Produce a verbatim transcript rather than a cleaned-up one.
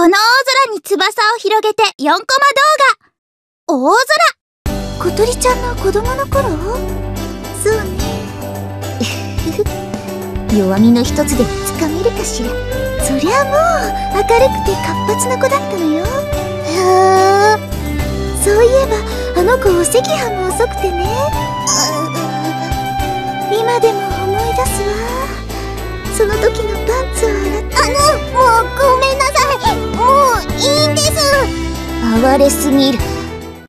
この大空に翼を広げてよんコマ動画。大空。小鳥ちゃんの子供の頃？そうね。弱みの一つでもつかめるかしら。そりゃもう明るくて活発な子だったのよ。へー。そういえばあの子お赤飯も遅くてね。今でも思い出すわ。その時のパンツを洗って。あの、もうごめんなさい。もういいんです。哀れすぎる。